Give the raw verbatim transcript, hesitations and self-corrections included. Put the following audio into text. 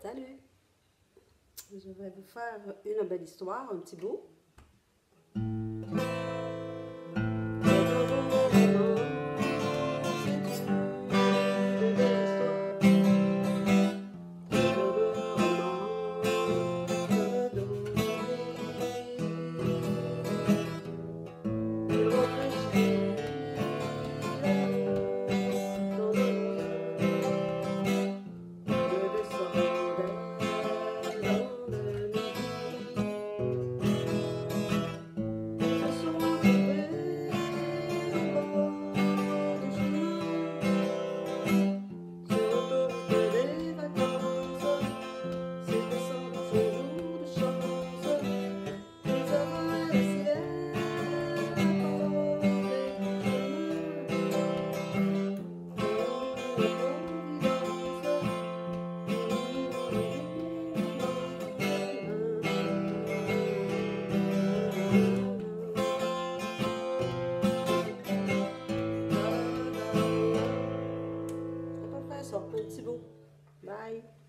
Salut! Je vais vous faire une belle histoire, un petit bout. Ça, un petit bout. Bye!